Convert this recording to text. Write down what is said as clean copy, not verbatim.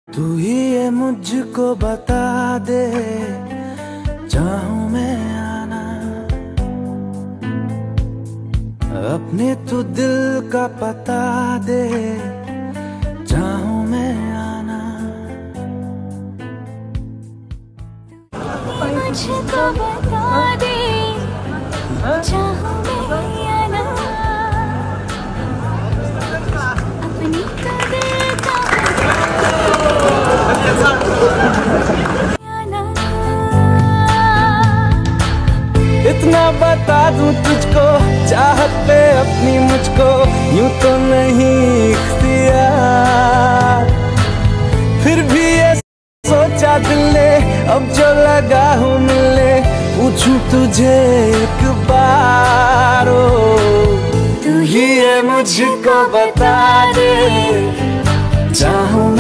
तू ही ये मुझको बता दे, चाहूं मैं आना अपने, तू दिल का पता दे, चाहूं मैं आना। मुझको बता दे, चाहूं मैं आना अपनी, तो दिल का इतना बता दूं तुझको, चाहत पे अपनी मुझको यूं तो नहीं इख्तियार, फिर भी ये सोचा दिल ने अब जो लगा हूँ मिलने, पूछूं तुझे एक बार, तू ही ये मुझको बता दे, चाहूं